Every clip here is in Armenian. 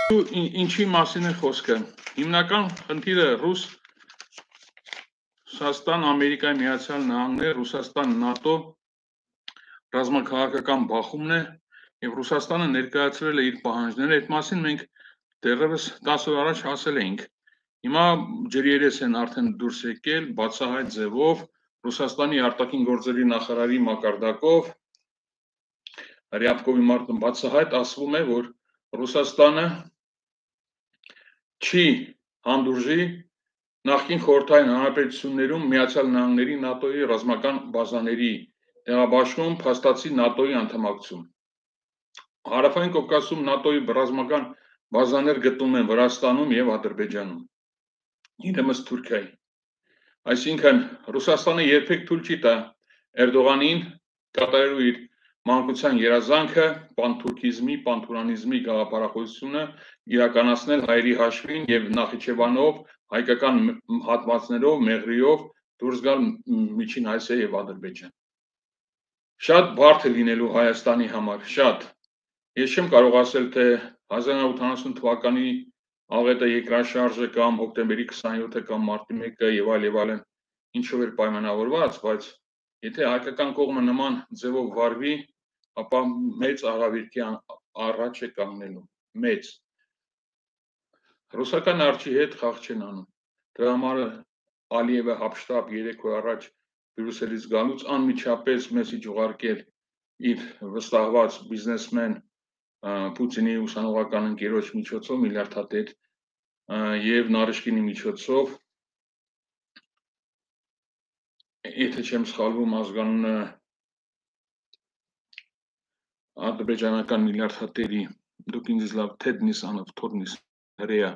Ինչի մասին է խոսքը։ Հիմնական խնդիրը Ռուսաստան, Ամերիկայի Միացյալ Նահանգներ, Ռուսաստան, ՆԱՏՕ ռազմաքաղաքական բախումն է եւ Ռուսաստանը ներկայացրել է իր պահանջները, այդ մասին մենք դեռևս 10 օր առաջ ասել էինք։ Հիմա ջրերես են արդեն դուրս եկել բացահայտ ձևով Ռուսաստանի արտաքին գործերի նախարարի մակարդակով Ryabkov-ի մարտում բացահայտ ասվում է, որ Ռուսաստանը չի հանդուրժի նախկին խորհրդային հանրապետություններում Միացյալ Նահանգների ՆԱՏՕ-ի ռազմական բազաների տեղաբաշխում փաստացի ՆԱՏՕ-ի անդամակցում։ Հարավային Կովկասում ՆԱՏՕ-ի ռազմական բազաներ գտնվում են Վրաստանում եւ Ադրբեջանում։ Իրեմս Թուրքիայի։ Այսինքն Ռուսաստանը երբեք թույլ չի տա Էրդողանին կատարելու իր մանկության երազանքը, պանթուրքիզմի, պանթուրանիզմի գաղափարախոսությունը իրականացնել հայերի հաշվին եւ Նախիջևանով, հայկական հատվածներով, Մեղրիով դուրս գալ Միջին Ասիա եւ Ադրբեջան։ Շատ բարդ է լինելու Հայաստանի համար, շատ։ Ես չեմ կարող ասել, թե 1970 թվականի աղետը երկրաշարժը կամ հոկտեմբերի 27-ը կամ մարտի 1-ը եւ այլն ինչով էր պայմանավորված, բայց եթե հայկական կողմը նման ձևով վարվի, ապա մեծ աղավիրքի առաջ է կանգնելու, մեծ։ Ռուսական արջի հետ խաղ չեն անում։ Դրա համար Ալիևը հապշտապ 3 օր առաջ Բրյուսելից գալուց անմիջապես մեսիջ ուղարկել իր վստահված բիզնեսմեն Պուտինի ուսանողական ընկերոջ միջոցով միլիարդատեր եւ Նարիշկինի միջոցով եթե չեմ սխալվում ազգանունը ադրբեջանական միլիարդատերի դուք ինձ լավ Թեդնիս անով Թորնիս հրեա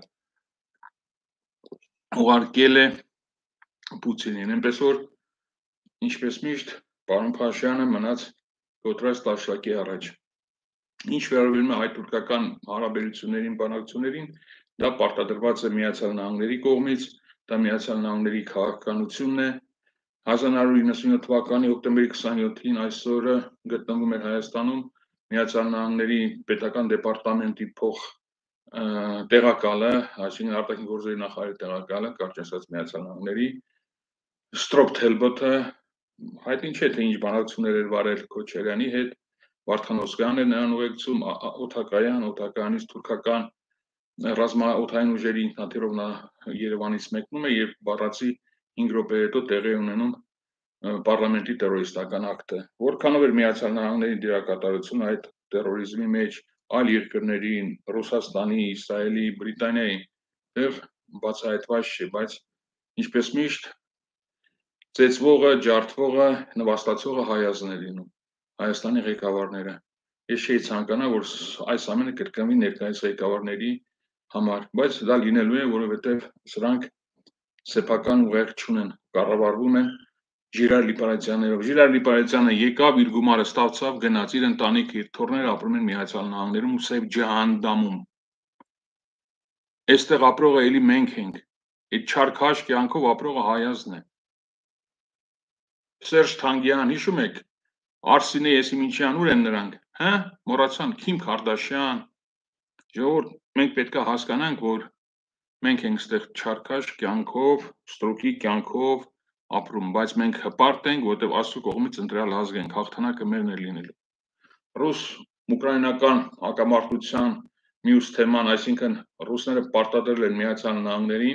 ուղարկել է Պուտինին, այնպես որ ինչպես միշտ պարոն Փաշյանը մնաց կոտրած տաշլակի առաջ։ Ինչ վերաբերում է հայ-թուրքական հարաբերություններին, բանակցություններին, դա պարտադրված է Միացյալ Նահանգների կողմից, դա Միացյալ Նահանգների քաղաքականությունն է։ 1997 թվականի հոկտեմբերի 27-ին այսօրը գտնվում էր Հայաստանում Միացյալ Նահանգների պետական դեպարտամենտի տեղակալը, այսինքն արտաքին գործերի նախարարի տեղակալը, կարճ ասած Միացյալ Նահանգների Ստրոփ Թելբոթը հայտնի չէ թե ինչ բանակցություններ էր վարել Քոչարյանի հետ, Վարդան Օսկանյանն էր նրան ուղեկցում, օդականից թուրքական ռազմաօդային ուժերի ինքնաթիռով նա Երևանից մեկնում է եւ բառացի 5 րոպե հետո տեղի ունենում պարլամենտի տերորիստական ակտը։ Որքանով էր Միացյալ Նահանգների դերակատարությունը այդ տերորիզմի մեջ այլ երկրներին, Ռուսաստանի, Իսրայելի, Բրիտանիայի, դեռ բացահայտված չէ, բայց ինչպես միշտ ծեծվողը, ջարդվողը, նվաստացողը հայազն է լինում, Հայաստանի ղեկավարները։ Ես չէի ցանկանա, որ այս ամենը կրկնվի ներկայիս ղեկավարների համար, բայց դա լինելու է, որովհետև սրանք սեփական ուղեղ չունեն, կառավարվում են Ժիրայր Լիպարետյաններով։ Ժիրայր Լիպարետյանը եկավ, իր գումարը ստացավ, գնաց, իր ընտանիքը, իր թոռները ապրում են Միացյալ Նահանգներում ու Սև ջահանդամում։ Այստեղ ապրողը էլի մենք ենք, այդ չարքաշ կյանքով ապրողը հայազն է։ Սերժ Թանգյան, հիշում եք, Արսինե Եսիմինչյան, ուր են նրանք, հա, մոռացան, Քիմ Քարդաշյան, ժողովուրդ, մենք պետք է հասկանանք, որ մենք ենք ստեղ չարքաշ կյանքով, ստրուկի կյանքով ապրում, բայց մենք հպարտ ենք, որտեղ Աստծո կողմից ընտրյալ ազգ ենք, հաղթանակը մերն է լինելու։ Ռուս-ուկրաինական հակամարտության մյուս թեման, այսինքն ռուսները պարտադրել են Միացյալ Նահանգներին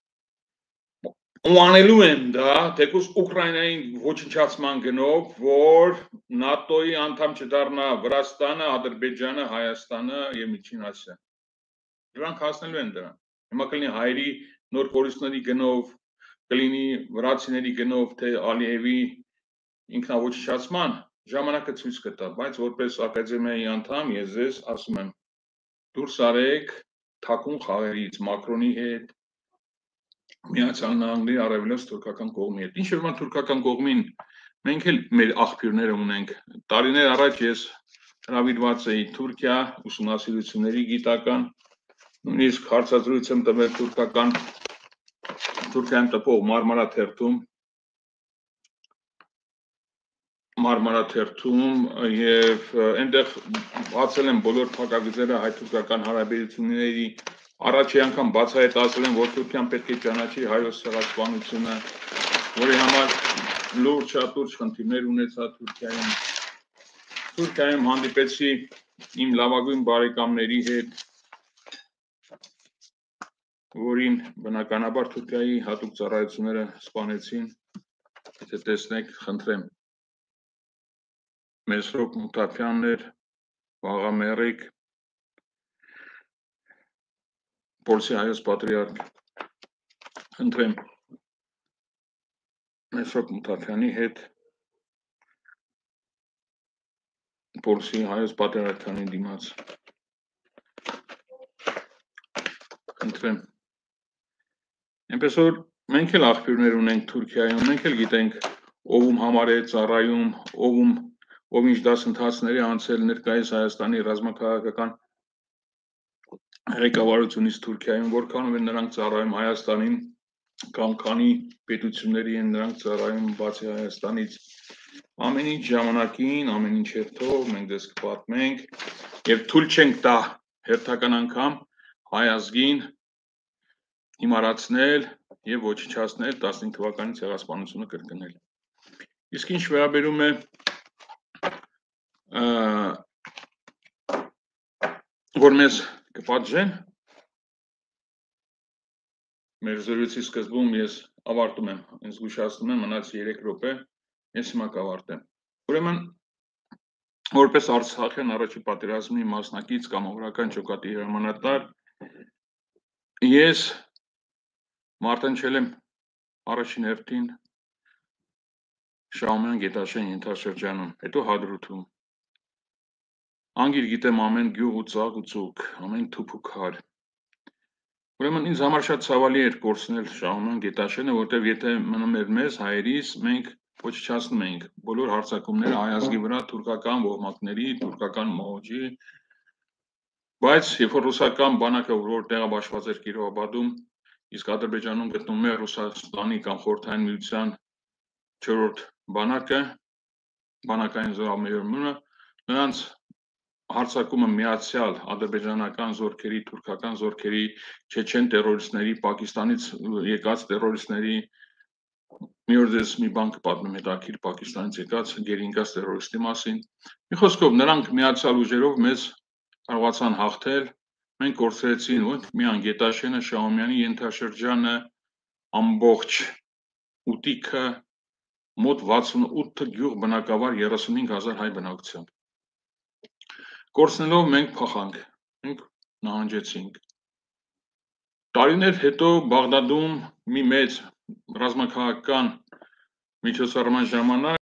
ու անելու են դա, թեկուզ Ուկրաինային ոչնչացման գնով, որ ՆԱՏՕ-ի անդամ չդառնա Վրաստանը, Ադրբեջանը, Հայաստանը եւ Միջին Ասիա։ Դրանք հասնելու են դրան։ Հիմա կլինի հայերի նոր կորիստների գնով, կլինի վրացիների գնով, թե Ալիևի ինքնաոչնչացման, ժամանակը ցույց կտա, բայց որպես ակադեմիայի անդամ ես ձեզ ասում եմ, դուրս արեք թաքուն խաղերից Մակրոնի հետ, Միացյալ Նահանգների առավելևս թուրքական կողմի հետ։ Ինչ որ թուրքական կողմին մենք էլ մեր աղբյուրները ունենք։ Տարիներ առաջ ես հրավիրված էի Թուրքիա ուսումնասիրությունների գիտական, նույնիսկ հարցազրույց եմ տվել Թուրքիայում տպող Մարմարա թերթում Մարմարաթերթում եւ այնտեղ բացել են բոլոր փակագծերը հայ-թուրքական հարաբերությունների առաջի անգամ բացահայտել են, որ Թուրքիան պետք է ճանաչի հայոց ցեղասպանությունը, որի համար լուրջ շատուրջ խնդիրներ ունեցա Թուրքիայում հանդիպեցի իմ լավագույն բարեկամների հետ, որին բնականաբար Թուրքիայի հատուկ ծառայությունները սպանեցին, եթե տեսնեք, խնդրեմ, Մեսրոպ Մութաֆյաններ, Վաղա Մերիկ, Պոլսի հայոց պատրիարք, խնդրեմ, Մեսրոպ Մութաֆյանի հետ Պոլսի հայոց պատրիարքանի դիմաց, խնդրեմ, այնպես որ մենք էլ աղբյուրներ ունենք Թուրքիայում, մենք էլ գիտենք ով համար է ծառայում, ով ինչ դասընթացների անցել ներկայիս Հայաստանի ռազմաքաղաքական ղեկավարությունից Թուրքիայում, որքանով են նրանք ծառայում Հայաստանին կամ քանի պետությունների են նրանք ծառայում բացի Հայաստանից, ամեն ինչ ժամանակին, ամեն ինչ հերթով մենք դες կպատմենք եւ թույլ չենք տա հերթական անգամ հայ ազգին հիմարացնել եւ ոչնչացնել 15 թվականի ցեղասպանությունը կրկնել։ Իսկ ինչ վերաբերում է որ մեզ կպատժեն մեր զրույցի սկզբում ես ավարտում եմ, ինձ զգուշացնում եմ մնաց 3 րոպե, ես հիմա կավարտեմ։ Ուրեմն որպես Արցախյան առաջի պատերազմի մասնակից կամավորական ջոկատի հրամանատար ես մարտնչել եմ առաջին հերթին Շահումյան Գետաշեն ենթաշրջանում, հետո Հադրութում։ Անգիր գիտեմ ամեն գյուղ ու ծաղ ու ծուկ, ամեն թուփ ու քար։ Ուրեմն ինձ համար շատ ցավալի էր կորցնել Շահումյան Գետաշենը, որտեղ եթե մնում էր մեզ հայերիս, մենք ոչնչացնում էինք բոլոր հարձակումները հայ ազգի վրա թուրքական ոհմակների, թուրքական մոհոջի, բայց երբ որ ռուսական բանակը որ տեղաբաշխված էր Կիրովաբադում, իսկ Ադրբեջանում գտնվում է Ռուսաստանի կամ Խորհրդային Միության 4-րդ բանակը, բանակային զորամեյորմունը, նրանց հարձակումը միացյալ ադրբեջանական զորքերի, թուրքական զորքերի, չեչեն տերորիստների, Պակիստանից եկած տերորիստների, մի օր ձեզ մի բան կպատմեմ հետաքրքիր Պակիստանից եկած գերինկած տերորիստի մասին։ Մի խոսքով նրանք միացյալ ուժերով մեզ կարողացան հաղթել, մենք կորցրեցին ոչ միայն Գետաշենը, Շահումյանի ենթաշրջանը, ամբողջ ուտիքը, մոտ 68 գյուղ բնակավար 35,000 հայ բնակությամբ։ Կորցնելով մենք փախանք, մենք նահանջեցինք։ Տարիներ հետո Բաղդադում մի մեծ ռազմաքաղաքական միջոցառման ժամանակ